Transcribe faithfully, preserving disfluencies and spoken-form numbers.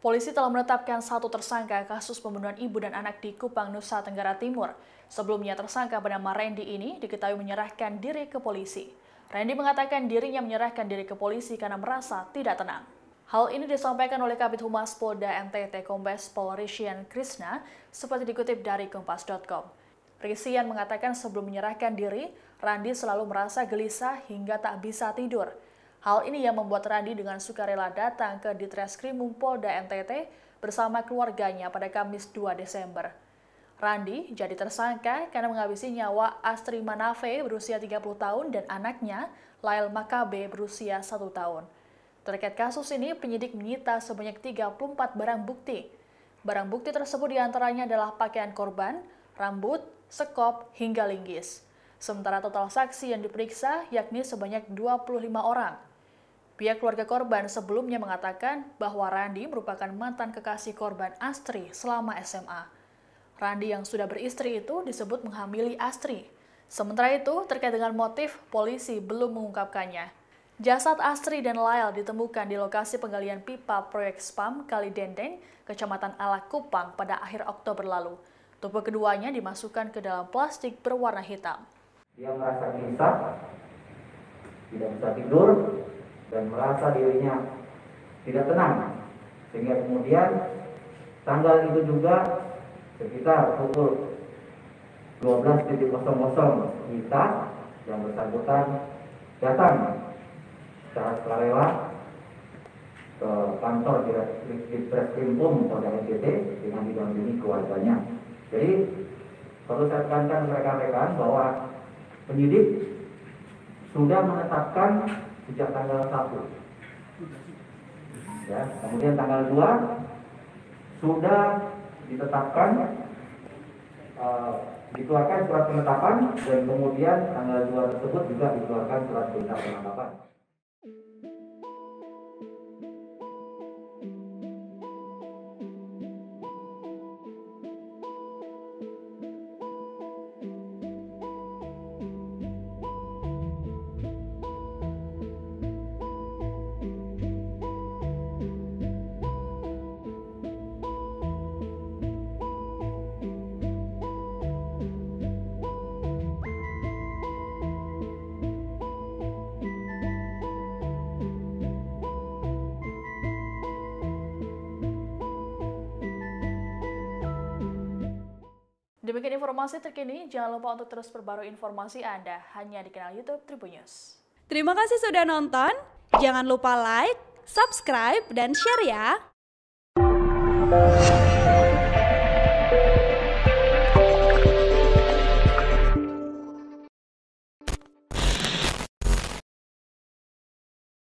Polisi telah menetapkan satu tersangka kasus pembunuhan ibu dan anak di Kupang, Nusa Tenggara Timur. Sebelumnya tersangka bernama Randy ini diketahui menyerahkan diri ke polisi. Randy mengatakan dirinya menyerahkan diri ke polisi karena merasa tidak tenang. Hal ini disampaikan oleh Kabid Humas Polda N T T Kombes Pol Rishian Krishna seperti dikutip dari kompas titik com. Rishian mengatakan sebelum menyerahkan diri, Randy selalu merasa gelisah hingga tak bisa tidur. Hal ini yang membuat Randy dengan sukarela datang ke Ditreskrimum Polda N T T bersama keluarganya pada Kamis dua Desember. Randy jadi tersangka karena menghabisi nyawa Astri Manafe berusia tiga puluh tahun dan anaknya Lael Makabe berusia satu tahun. Terkait kasus ini, penyidik menyita sebanyak tiga puluh empat barang bukti. Barang bukti tersebut diantaranya adalah pakaian korban, rambut, sekop, hingga linggis. Sementara total saksi yang diperiksa yakni sebanyak dua puluh lima orang. Pihak keluarga korban sebelumnya mengatakan bahwa Randy merupakan mantan kekasih korban Astri selama S M A. Randy yang sudah beristri itu disebut menghamili Astri. Sementara itu, terkait dengan motif, polisi belum mengungkapkannya. Jasad Astri dan Lael ditemukan di lokasi penggalian pipa proyek spam Kali Dendeng, Kecamatan Alak Kupang pada akhir Oktober lalu. Tubuh keduanya dimasukkan ke dalam plastik berwarna hitam. Dia merasa gelisah, tidak bisa tidur, dan merasa dirinya tidak tenang. Sehingga kemudian tanggal itu juga sekitar pukul dua belas kita yang bersangkutan datang secara sukarela ke kantor Ditreskrimum Polda N T T dengan didampingi keluarganya. Jadi perlu saya tekankan rekan-rekan bahwa penyidik sudah menetapkan sejak tanggal satu. Ya, kemudian tanggal dua sudah ditetapkan, uh, dikeluarkan surat penetapan, dan kemudian tanggal dua tersebut juga dikeluarkan surat perintah penangkapan. Demikian informasi terkini, jangan lupa untuk terus perbarui informasi Anda hanya di kanal YouTube Tribun News. Terima kasih sudah nonton, jangan lupa like, subscribe, dan share ya!